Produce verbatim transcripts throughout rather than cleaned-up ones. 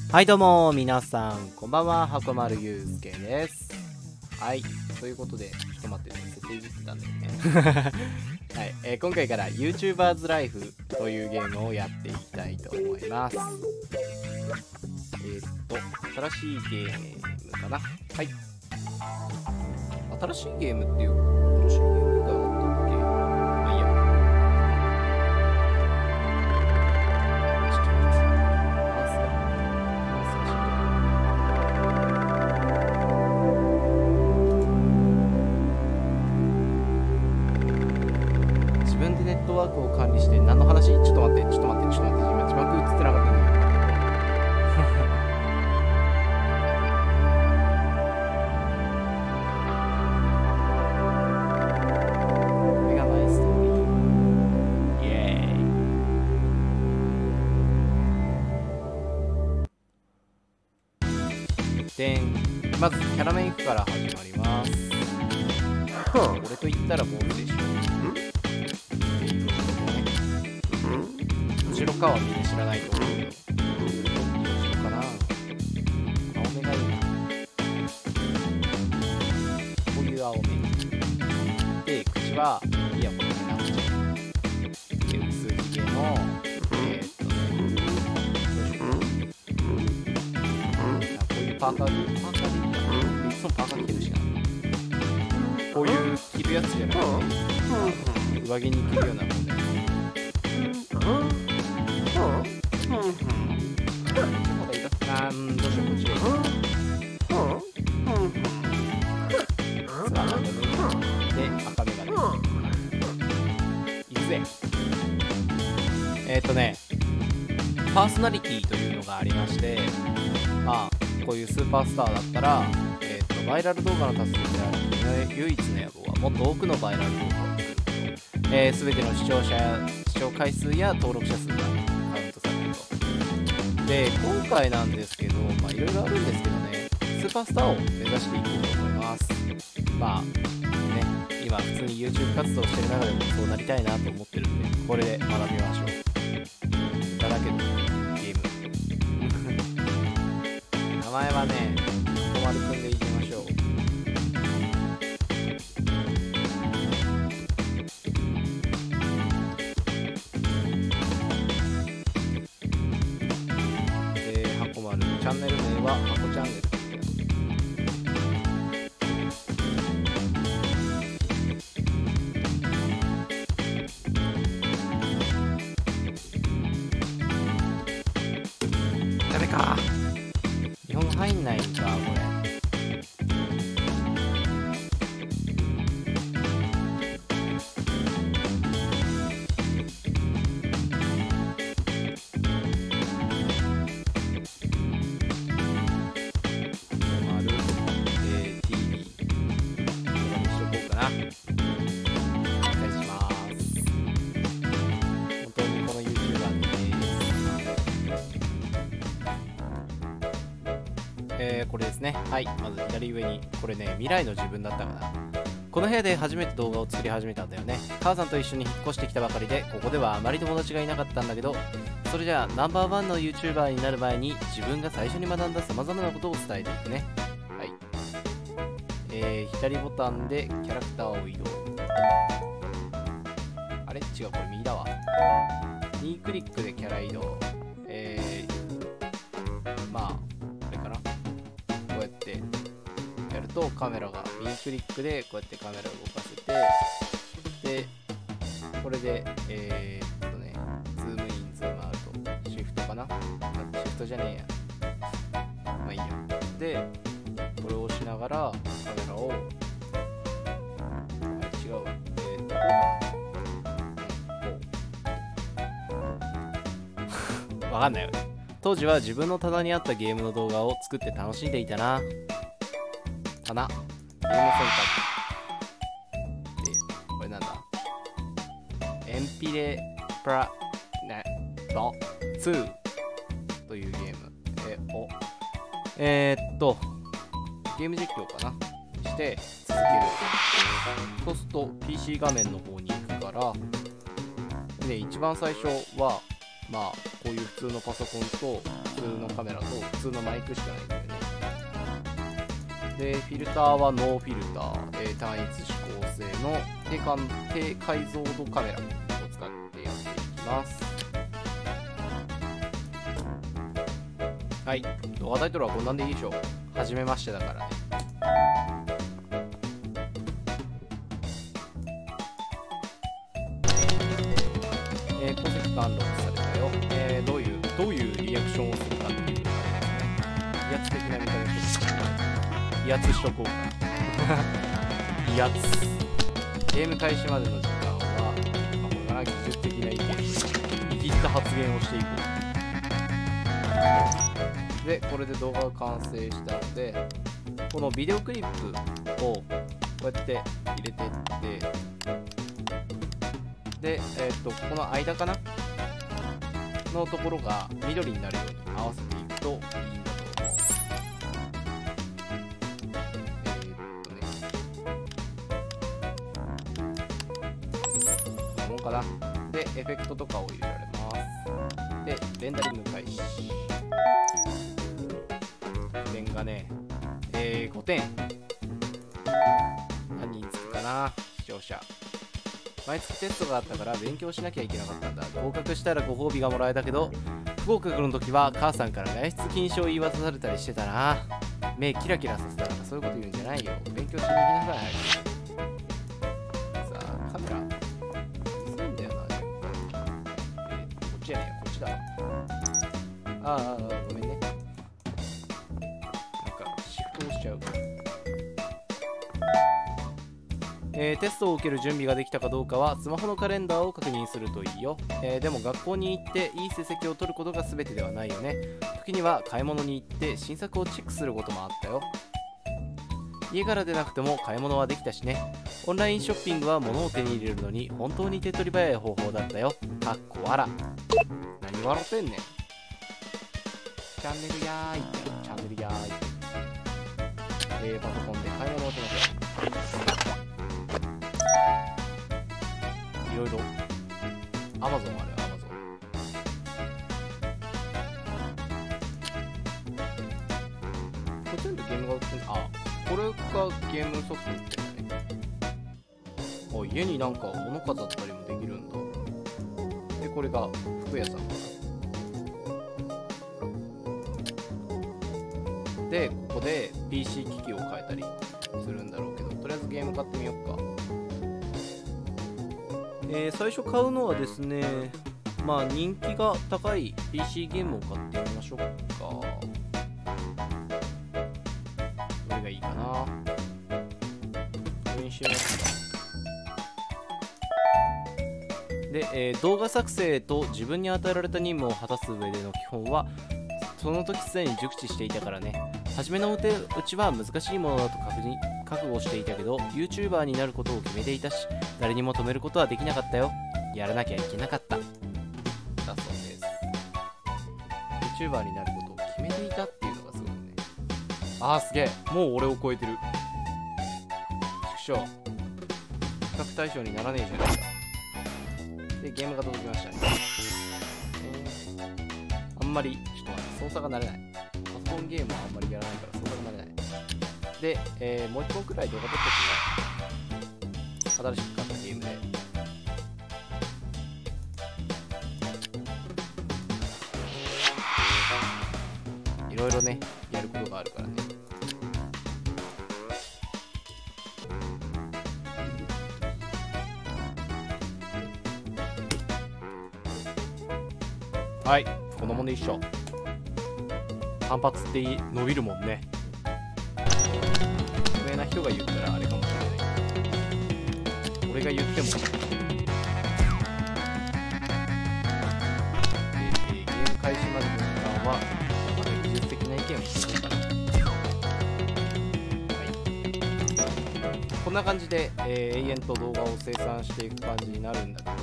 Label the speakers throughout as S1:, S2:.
S1: はいどうも皆さんこんばんは、箱丸ゆうすけです。はい、ということでちょっと待ってね、設定いじってたんだよねはい、えー、今回から YouTuber's Life というゲームをやっていきたいと思います。えー、っと新しいゲームかな。はい、新しいゲームっていう新しいゲームがあったっけ。まあいいや、自分でネットワークを管理して何の話？ちょっと待ってちょっと待ってちょっと待って今字幕映ってなかったんだけどこれがマイストーリー。イエーイ。でん、まずキャラメイクから始まります。俺と言ったらボールでしょ。後ろかはみんな知らないと思うけど、後ろかな。青目がいいな。こういう青目で、口はいやこの目な口で、薄ひげのえー、っとね、どうしようかな。こういうパーカーでパーカーでいいかな。いつもパーカー着てるしな。こういう着るやつじゃなくて上着に着るようなもんだよね。あーん、どうしよう、こっちがいい。つばなんだね。で、赤目がね。いくぜ。えっとね、パーソナリティというのがありまして、まあ、こういうスーパースターだったら、えっと、バイラル動画の達成である君の唯一の野望はもっと多くのバイラル動画を作ること。えー、全ての視聴者や視聴回数や登録者数がカウントされると。で、今回なんですけど、まあいろいろあるんですけどね、スーパースターを目指していこうと思います。まあね、今普通に YouTube 活動してる中でもそうなりたいなと思ってるんで、これで学びましょう。だらけどゲーム名前はね、小丸くんでいきましょう。チャンネル名はハコチャンネルってやつ。ダメか。日本入んないんかこれ。えー、これですね。はい、まず左上にこれね、未来の自分だったかな。この部屋で初めて動画を作り始めたんだよね。母さんと一緒に引っ越してきたばかりで、ここではあまり友達がいなかったんだけど、それじゃあナンバーワンの YouTuber になる前に自分が最初に学んだ様々なことを伝えていくね。はい、えー、左ボタンでキャラクターを移動。あれ違う、これ右だわ。にクリックでキャラ移動。えー、まあこれかな。こうやってやるとカメラが右クリックでこうやってカメラを動かせて、でこれでえー、っとね、ズームインズームアウト、シフトかな、シフトじゃねえや、まあいいや。でこれを押しながらカメラを、あれ違うわ、えー、っとこうわかんないよね。当時は自分の棚にあったゲームの動画を作って楽しんでいたな。棚ゲーム選択で、これなんだ、エンピレプラネットツーというゲーム、えー、おえー、っとゲーム実況かなして続ける。そうすると ピーシー 画面の方に行くから、で一番最初はまあこういう普通のパソコンと普通のカメラと普通のマイクしかないんだよね。でフィルターはノーフィルター、えー、単一指向性の低感低解像度カメラを使ってやっていきます。はい、動画タイトルはこんなんでいいでしょう。はじめましてだからね。えー、鉱石がアンロックされたよ。えー、どういうどういうリアクションをするかっていうのがありますね。威圧的な見た目をして威圧しとこうか威圧。ゲーム開始までの時間は、まあ、これから技術的な意見に切った発言をしていこう。でこれで動画が完成したので、このビデオクリップをこうやって入れていって、で、えー、っとここの間かなのところが緑になるように合わせていくといいんだと思う。かな。でエフェクトとかを入れられます。でレンダリング開始。点がね、えー、ごてん。何人つくかな、視聴者。毎月テストがあったから勉強しなきゃいけなかったんだ。合格したらご褒美がもらえたけど、不合格の時は母さんから外出禁止を言い渡されたりしてたな。目キラキラさせたらそういうこと言うんじゃないよ。勉強しに行きなさい。さあカメラじゃねえよ、こっちだ。ああ、ごめんね。なんかシフト押しちゃう。えー、テストを受ける準備ができたかどうかはスマホのカレンダーを確認するといいよ。えー、でも学校に行っていい成績を取ることが全てではないよね。時には買い物に行って新作をチェックすることもあったよ。家から出なくても買い物はできたしね。オンラインショッピングは物を手に入れるのに本当に手っ取り早い方法だったよ。かっこわら。何笑ってんねん。チャンネルやーいってチャンネルやーい。えー、パソコンで買い物をしましょう。いろいろ Amazon あるよ、Amazon。これ全部ゲームが売ってる。あ、これがゲームソフト売ってるね。あ、家になんか物飾ったりもできるんだ。で、これが服屋さんかな。で、ここで ピーシー 機器を変えたりするんだろうけど、とりあえずゲーム買ってみようか。えー、最初買うのはですね、まあ人気が高い ピーシー ゲームを買ってみましょうか。どれがいいかな。これにしますか。で、えー、動画作成と自分に与えられた任務を果たす上での基本はその時すでに熟知していたからね。初めのうちは難しいものだと確認覚悟していたけど YouTuber になることを決めていたし、誰にも止めることはできなかったよ。やらなきゃいけなかっただそうです。 YouTuber になることを決めていたっていうのがすごいね。あーすげえ、もう俺を超えてる。畜生、比較対象にならねえじゃないか。でゲームが届きましたね。えー、あんまりちょっと待って、操作が慣れない。パソコンゲームはあんまりやらないから操作が慣れない。で、えー、もう一本くらい動画撮っておくね。新しく買ったゲームで。いろいろね、やることがあるからね。はい、こんなもんで一緒。単発って伸びるもんね。有名な人が言ったらあれかもしれないけど、俺が言ってもで、えー、ゲーム開始までの時間はまだ技術的な意見をしてるかな。はい、こんな感じで、えー、永遠と動画を生産していく感じになるんだけど、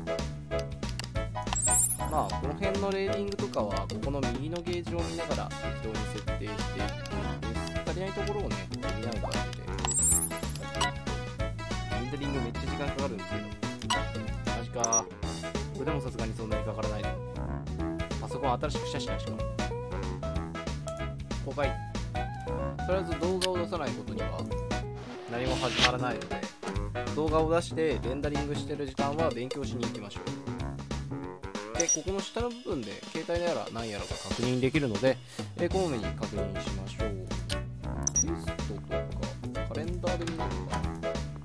S1: まあこの辺のレーディングとかはここの右のゲージを見ながら適当に設定していくといいです。足りないところをね、見ながら当ててレンダリングめっちゃ時間かかるんですけど、マジか。これでもさすがにそんなにかからないの。 ソコン新しくしたしな。しかも公開、とりあえず動画を出さないことには何も始まらないので、動画を出してレンダリングしてる時間は勉強しに行きましょう。でここの下の部分で携帯やら何やらが確認できるので、えー、こまめに確認しましょう。テストとかカレンダーで見るのかな。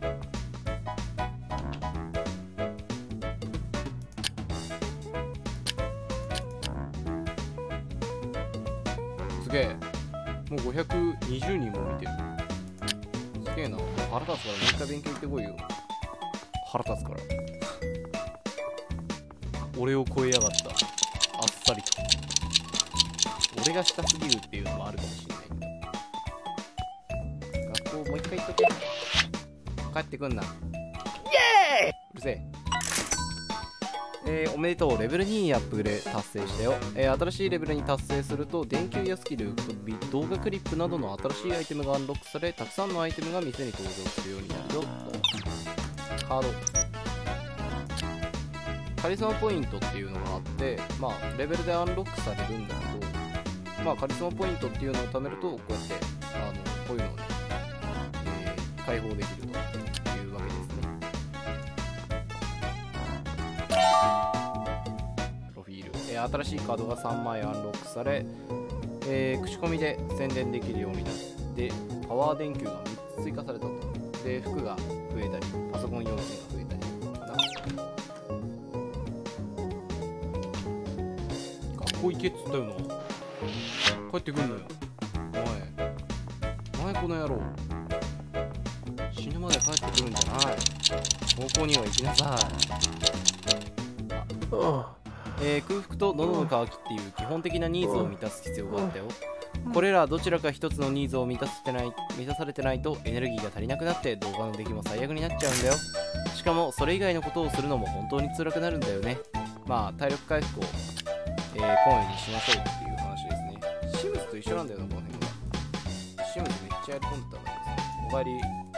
S1: すげえ、もうごひゃくにじゅうにんも見てる。すげえな。腹立つからもう一回勉強行ってこいよ。腹立つから俺を超えやがった。あっさりと。俺が下すぎるっていうのもあるかもしれない。学校もう一回行っとけ。帰ってくんな。イエーイ。うるせえ。えー、おめでとう。レベルににアップで達成したよ。えー、新しいレベルに達成すると電球やスキル、動画クリップなどの新しいアイテムがアンロックされ、たくさんのアイテムが店に登場するようになるよ。カードカリスマポイントっていうのがあって、まあレベルでアンロックされるんだけど、まあカリスマポイントっていうのを貯めるとこうやってあのこういうのをね、えー、解放できるというわけですね。プロフィール、えー、新しいカードがさんまいアンロックされ、えー、口コミで宣伝できるようになって、パワー電球がみっつ追加されたと。で服が増えたり、パソコン用品が増えたりかな。学校行けっつったよな。帰ってくんのよ。おいお前この野郎、死ぬまで帰ってくるんじゃない。高校には行きなさい。えー、空腹と喉の渇きっていう基本的なニーズを満たす必要があったよ。これらどちらか一つのニーズを満たせてない満たされてないとエネルギーが足りなくなって動画の出来も最悪になっちゃうんだよ。しかもそれ以外のことをするのも本当に辛くなるんだよね。まあ体力回復を、えー、こまめにしましょうっていう話ですね。シムズと一緒なんだよな、この辺が。シムズめっちゃやり込んでたんだけどさ。おかえり。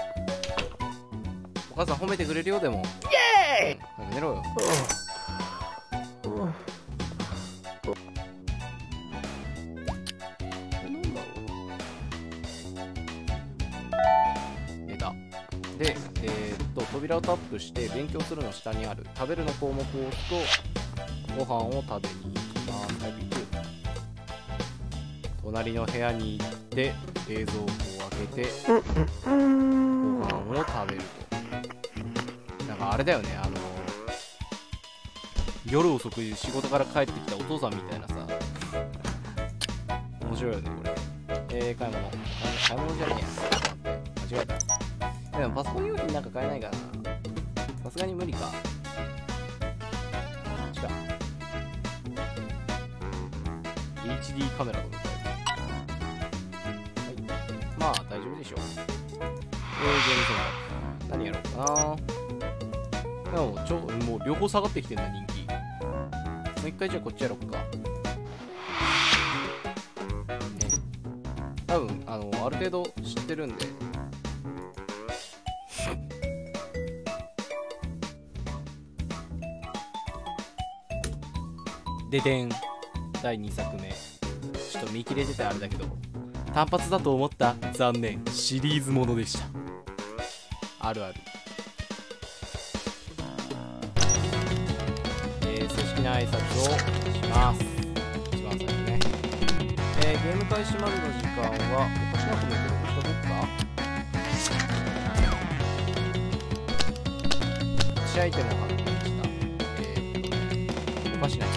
S1: お母さん褒めてくれるよ。でもイエーイ、早く寝ろよ。で、えー、っと扉をタップして勉強するの下にある食べるの項目を押すとご飯を食べに行きます。早く行く。隣の部屋に行って冷蔵庫を開けてご飯を食べると。なんかあれだよね、あの夜遅く仕事から帰ってきたお父さんみたいなさ。面白いよねこれ。えー、買い物買い物じゃねえや。ちょっと待って、間違えた。でもパソコン用品なんか買えないからな。さすがに無理か。こっちか。エイチディー カメラとか買える。はい。まあ大丈夫でしょう。えー、ゲームセンター。何やろうかな。でもちょ、もう両方下がってきてんな、人気。もう一回じゃあこっちやろうか。ね。多分、あの、ある程度知ってるんで。ででん、だいにさくめ。ちょっと見切れててあれだけど単発だと思った。残念、シリーズものでした。あるある。えー、正式な挨拶をします。一番最初ね。えー、ゲーム開始までの時間はおかしなコメントで押したどっか試合アイテムを発見した。えー、おかしないな。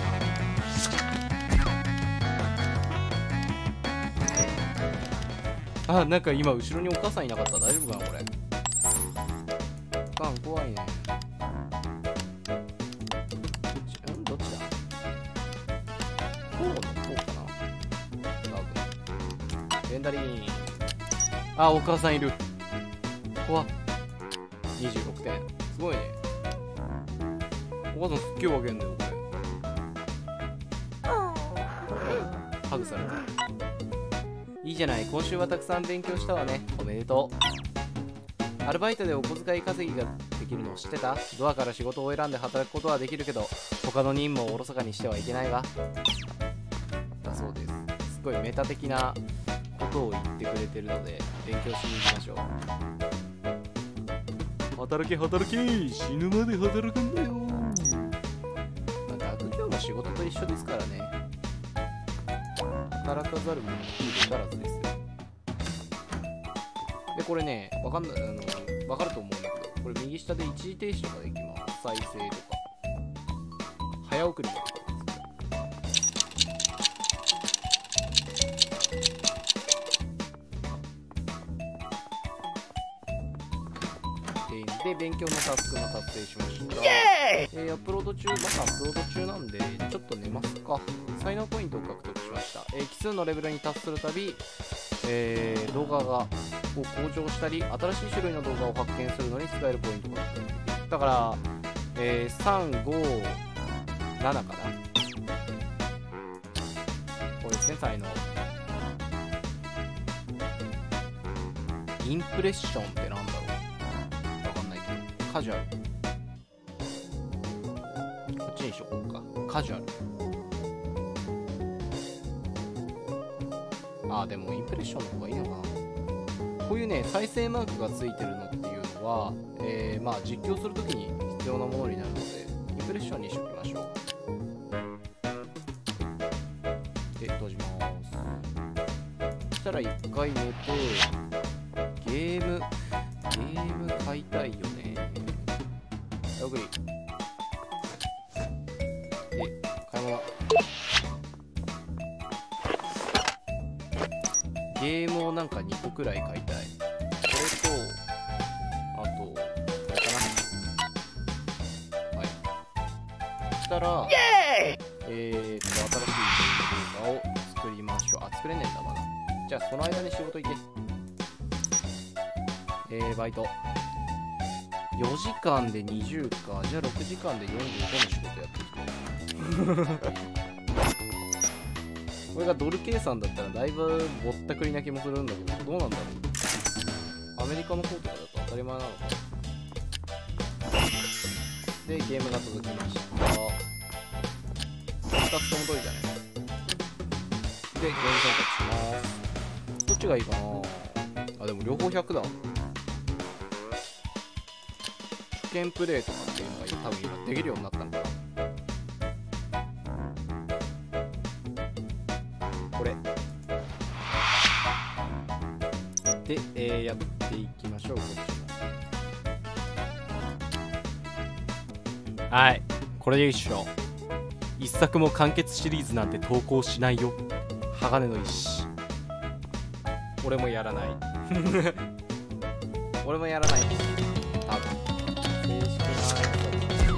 S1: あ、なんか今後ろにお母さんいなかった。大丈夫かなこれ。おかん怖いね。どっち、んどっちだ。こうのこうかな多分。レンダリーン。あ、お母さんいる。怖っ。にじゅうろくてん。すごいね。お母さんすっげえわけんだよこれ。ハグされた。いいじゃない、今週はたくさん勉強したわね。おめでとう。アルバイトでお小遣い稼ぎができるのを知ってた？ドアから仕事を選んで働くことはできるけど、他の任務をおろそかにしてはいけないわ。 ごいメタ的なことを言ってくれてるので勉強しに行きましょう。働け働け、死ぬまで働くんだよ。まあ、学業も仕事と一緒ですからね。働かざるものいらずですよ。でこれね、わかんない、あのわかると思うんだけど、これ右下で一時停止とかできます。再生とか早送りもできます。で勉強のタスクも達成しました。えー、アップロード中、まだアップロード中なんでちょっと寝ますか。才能ポイントを獲得しました。えー、奇数のレベルに達するたび、えー、動画がを向上したり新しい種類の動画を発見するのに使えるポイントが獲得できる。だから、えー、さん、ご、ななかな、これですね。才能インプレッションってなんだろう、カジュアル、こっちにしようか。カジュアル、あーでもインプレッションの方がいいのかな。こういうね再生マークがついてるのっていうのは、えー、まあ実況するときに必要なものになるのでインプレッションにしておきましょう。で閉じます。そしたら一回寝て、ゲームゲーム買いたいよね。早送りで買い物、ゲームをなんかにこくらい買いたい。これとあとこれかな。はい、そしたらえーっと新しい動画を作りましょう。あ、作れねえんだまだ。じゃあその間に仕事行け。えー、バイトよじかんでにじゅうか。じゃあろくじかんでよんじゅうごの仕事やっていく。これがドル計算だったらだいぶぼったくりな気もするんだけど、どうなんだろう。アメリカの方とかだと当たり前なのかな。でゲームが届きました。ふたつとも届いたね。でゲーム選択します。どっちがいいかな。あ、でも両方ひゃくだ。初見プレイとかっていうのが多分今できるようになったんかな。これで、えー、やっていきましょう。こっちもはい、これでいいっしょ。一作も完結シリーズなんて投稿しないよ。鋼の石。俺もやらない俺もやらない多分。正式なやつだと、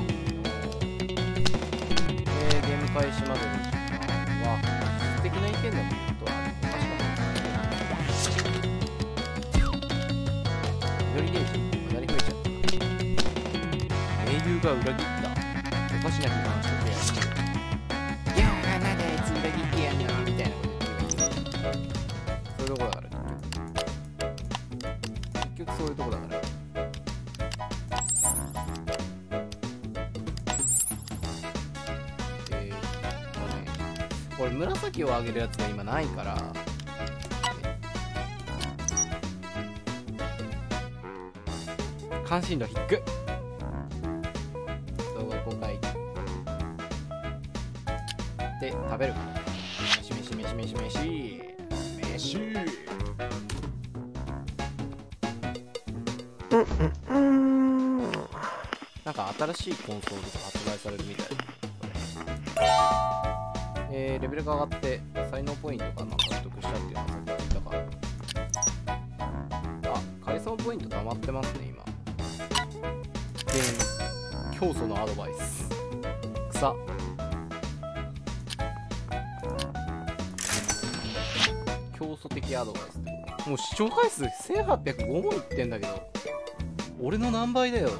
S1: えー、ゲーム開始までの時間は質的な意見でも言うとあれおかしかった。緑ゲージ無駄に増えちゃった。英雄が裏切った。おかしな批判しとけや。いやーなんであいつ裏切ってやんのみたいなこと言ってる。そういうとこだから結局そういうとこだから。えーっとね、これ紫を上げるやつが今ないから、関心度低っ。動画公開で食べる。飯飯飯飯飯飯。なんか新しいコンソールが発売されるみたいです。えー、レベルが上がって才能ポイントがなんか獲得したっていうのはさっき聞いたから。あ、カリスマポイント溜まってますね今。で、教祖のアドバイス。草。教祖的アドバイスってこと。もう視聴回数せんはっぴゃくごもいってんだけど、俺の何倍だよ。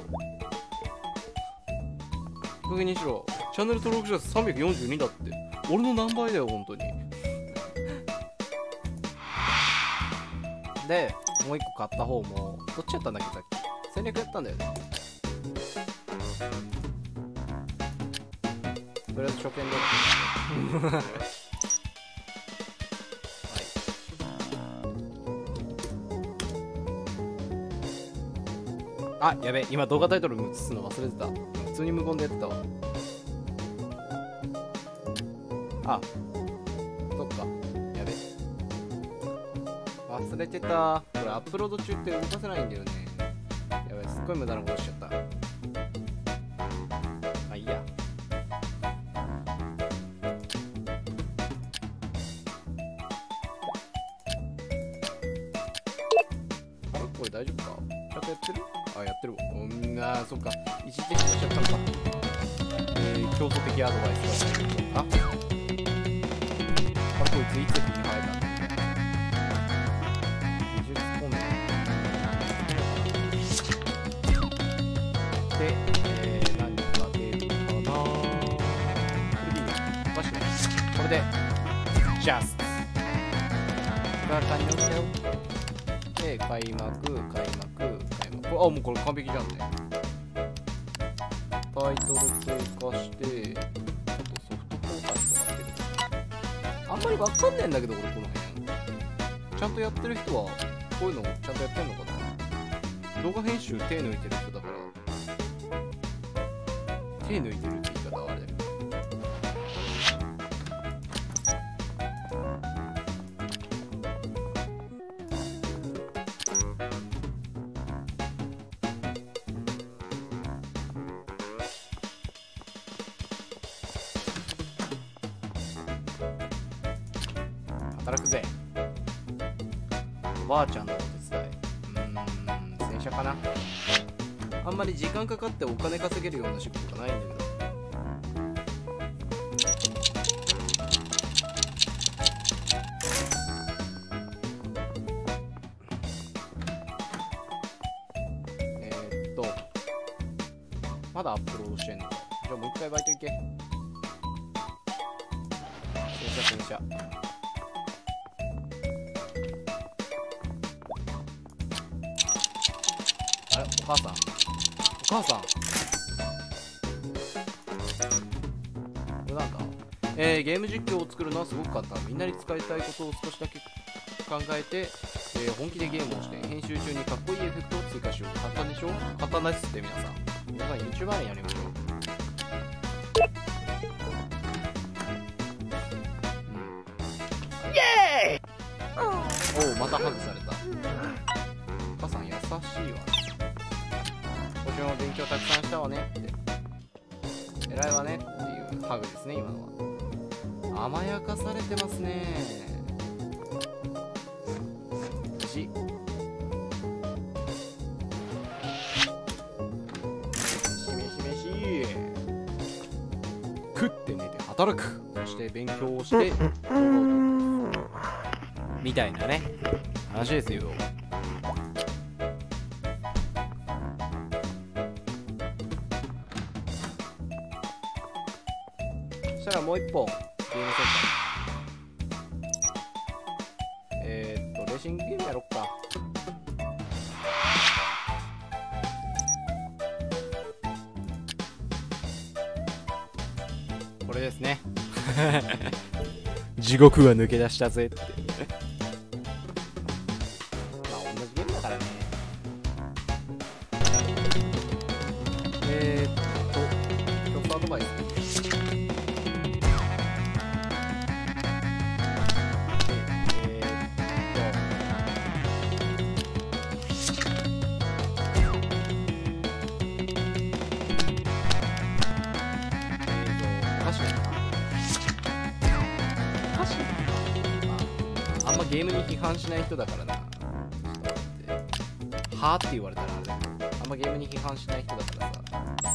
S1: 確認しろ。チャンネル登録者数さんびゃくよんじゅうにだって。俺の何倍だよ本当に。でもう一個買った方もどっちやったんだっけ。さっき戦略やったんだよね。とりあえず初見であ、やべ、今動画タイトル映すの忘れてた。普通に無言でやってたわ。あ、そっか。やべ。忘れてた。これアップロード中って動かせないんだよね。やべ、すっごい無駄なことしちゃった。あ、いいや。あれこれ大丈夫か？ちゃんとやってる？あ、やってるわ。うん、あー、そっか。一時的にしちゃったのか。えー、競争的アドバイスがないのか。あ、こいついつ手に入ったんだ。技術方面。で、えー、何が出るかな。クリーン。おかしくない。これで、ジャスト。が完了したよ。で、開幕、開幕、開幕。あ、もうこれ完璧じゃんね。タイトル追加して、ちょっとソフトフォーカスとかってる。あんまりわかんねえんだけど、俺この辺。ちゃんとやってる人は、こういうのちゃんとやってんのかな。動画編集手抜いてる人だから。手抜いてるって言い方はあれだけど。働くぜ。おばあちゃんのお手伝い。うーん、洗車かな。あんまり時間かかってお金稼げるような仕事がないんだけど。えー、っとまだアップロードしてんのか。じゃあもう一回バイト行け。洗車洗車。お母さん、お母さん、これなんだ。えー、ゲーム実況を作るのはすごく簡単。みんなに伝えたいことを少しだけ考えて、えー、本気でゲームをして編集中にかっこいいエフェクトを追加しよう。簡単でしょ？簡単ですって。皆さん皆さん YouTuber にやりましょう。うん、イエーイ。おお、またハグされた。お母さん優しいわ。今年も勉強たくさんしたわねって、偉いわねっていうハグですね。今のは甘やかされてますね。しめしめしめし食って寝て働く、そして勉強をしてみたいなね話ですよ。そしたらもう一本ゲームセンター。えー、っとレーシングゲームやろっか。これですね。地獄が抜け出したぜって。まあ同じゲームだからね。えー、っと一つアドバイス。あんまゲームに批判しない人だからな。ちょっと待って。はぁって言われたらあれだけど、あんまゲームに批判しない人だからさ。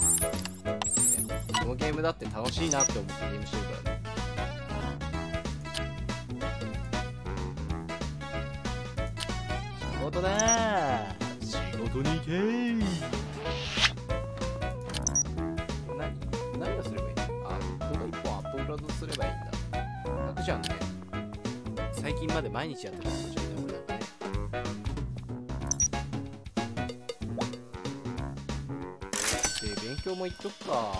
S1: このゲームだって楽しいなって思ってゲームしてるからね。仕事だー。仕事に行けー。何何をすればいいの？あ、動画一本アップロードすればいいんだ。楽じゃんね。最近まで毎日やってたことじゃんね、俺なんかね。で、勉強も言っとくか。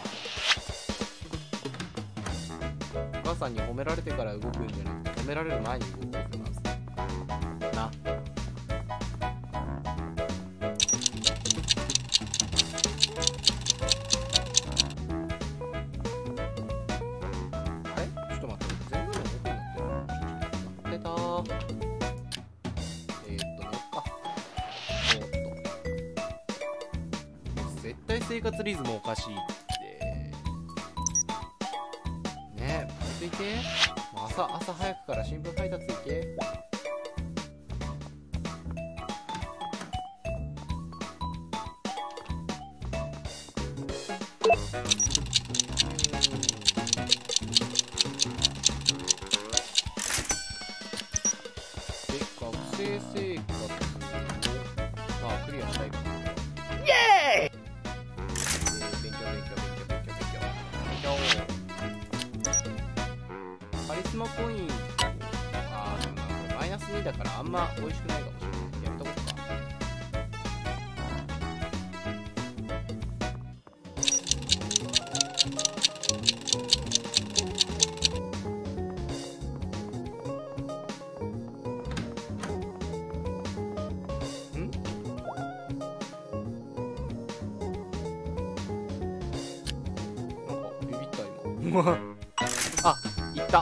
S1: お母さんに褒められてから動くんじゃなくて、褒められる前に動こうってます。な。 生活リズムおかしいってね。バイト行け。朝朝早くから新聞配達行け。生活をまあクリアしたいかな。イエーイ、えー、勉強勉強勉強勉強勉強勉強。カリスマポイント、あーでもなこれマイナスにだからあんま美味しくないかもしれない。やめとこうか。あ、いった。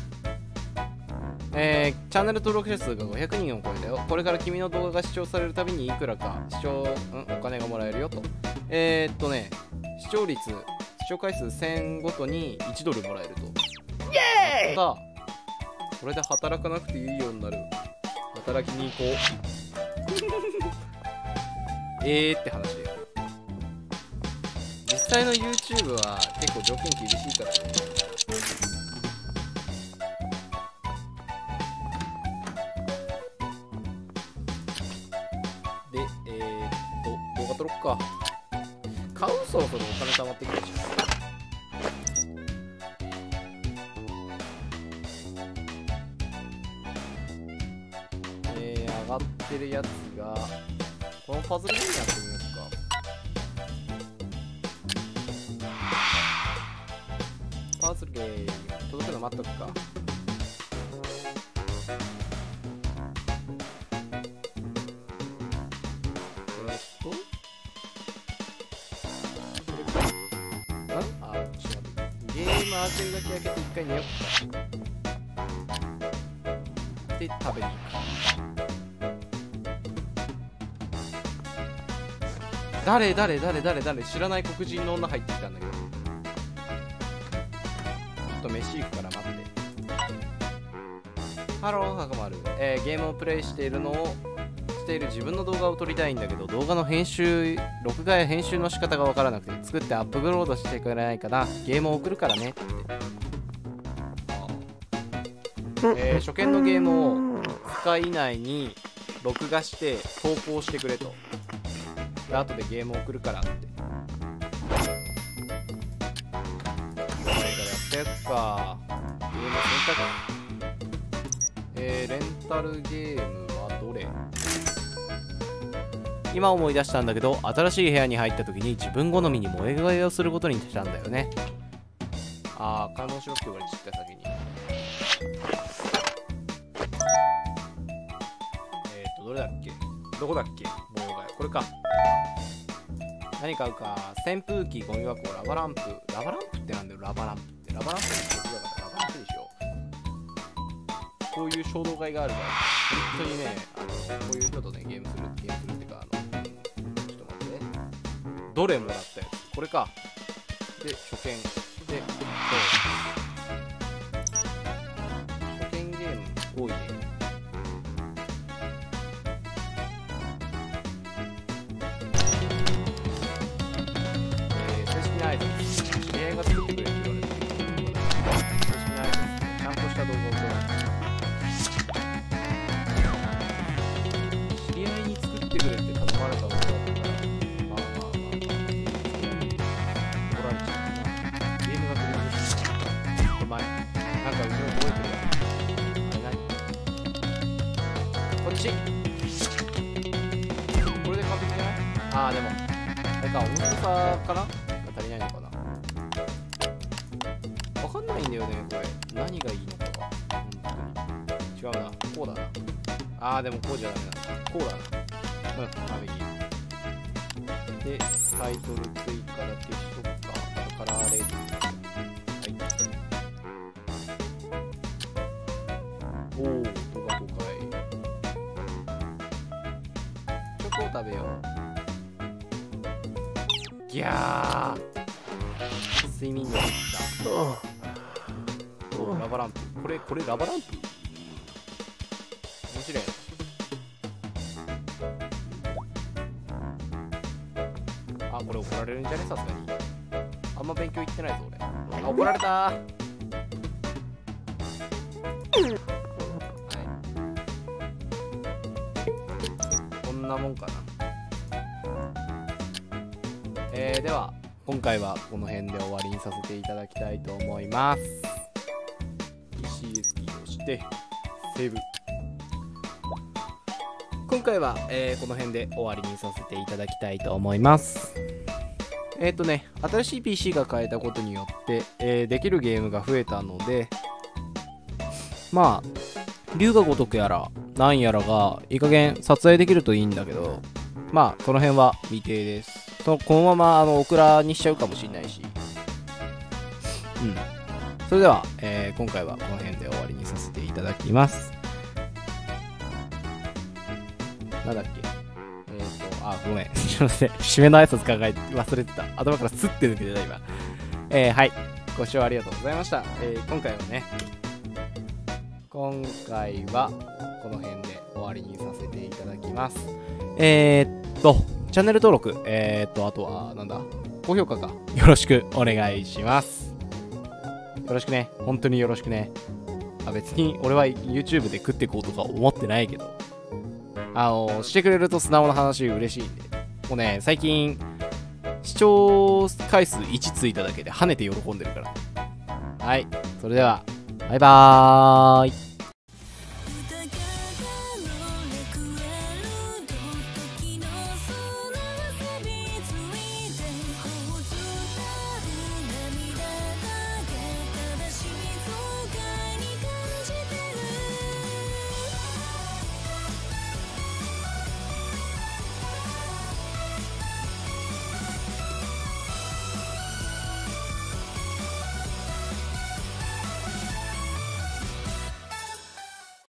S1: えー、チャンネル登録者数がごひゃくにんを超えたよ。これから君の動画が視聴されるたびにいくらか視聴、うん、お金がもらえるよと。えー、っとね、視聴率、視聴回数せんごとにいちドルもらえると。イエーイ！さあ、これで働かなくていいようになる。働きに行こう。えーって話だよ。実際の YouTube は結構条件厳しいからね。で、えー、っと、動画撮ろっか。買うそろそろお金貯まってきたでしょ。えー、上がってるやつが、このパズルゲームやってみようか。パズルゲーム届くの待っとくか。えー、っとこれか。んあ、ちょっと待って。ゲーム開けるだけ開けて一回寝よっか。で、食べに行く。誰誰誰誰誰知らない黒人の女入ってきたんだけど。飯行くから待って。ハロー、はかまる。えー、ゲームをプレイしているのをしている自分の動画を撮りたいんだけど、動画の編集、録画や編集の仕方がわからなくて、作ってアップロードしてくれないかな。ゲームを送るからねって。えー、初見のゲームをふつか以内に録画して投稿してくれと。で、後でゲームを送るからって。やっかゲーム選択。えー、レンタルゲームはどれ？今思い出したんだけど、新しい部屋に入った時に自分好みに萌え替えをすることにしたんだよね。あー、買い物しろって言われちゃった先に。えーっとどれだっけ、どこだっけ、模様替え、これか。何買うか。扇風機、ゴミ箱、ラバランプ。ラバランプってなんだよ。ラバランプってラバランプってことだからラバランプでしょ。こういう衝動買いがあるから本当にね、あのこういう人とねゲームするゲームするっていうか、あのちょっと待って、どれもらったやつこれか。で初見で、初見ゲーム多いね。知り合いが作ってくれって言われてる。正式な挨拶、ちゃんとした動画を撮らない。知り合いに作ってくれって頼まれた動画だったら、まあまあまあまあ、撮られちゃうな。ゲームがクリアです。お前、なんか後ろ覚えてるわ。あれ何？こっち。これで完璧じゃない？ああ、でも、あれか、面白さかな？足りないのかな。わかんないんだよねこれ、何がいいのかが本当に。違うな、こうだな。あーでもこうじゃダメだ、こうだな。うん、完璧で、タイトル追加だけしとくか。あとカラーレーズン。はい。おー、動画公開。チョコを食べよう。 いやー睡眠が入った。ラバランプ、これこれラバランプ面白い。あ、これ怒られるんじゃね、さすがに。あんま勉強行ってないぞ俺。あ、怒られたー。はい、こんなもんかな。えー、では今回はこの辺で終わりにさせていただきたいと思います。 イーシーエス キーを押してセーブ。今回は、えー、この辺で終わりにさせていただきたいと思います。えっとね新しい ピーシー が変えたことによって、えー、できるゲームが増えたので、まあ龍が如くやらなんやらがいい加減撮影できるといいんだけど、まあその辺は未定です。そこのままあのオクラにしちゃうかもしれないし、うん。それでは、えー、今回はこの辺で終わりにさせていただきます。なんだっけ、えっとあごめんちょっと待って、締めの挨拶考えて忘れてた。頭からスッて抜けてた今。えー、はい、ご視聴ありがとうございました。えー、今回はね今回はこの辺で終わりにさせていただきます。えー、っとチャンネル登録、えー、っとあとはなんだ、高評価かよろしくお願いします。よろしくね、本当によろしくね。あ、別に俺は YouTube で食っていこうとか思ってないけど、あのしてくれると素直な話嬉しいんで。もうね最近視聴回数いちついただけで跳ねて喜んでるから。はい、それではバイバーイ。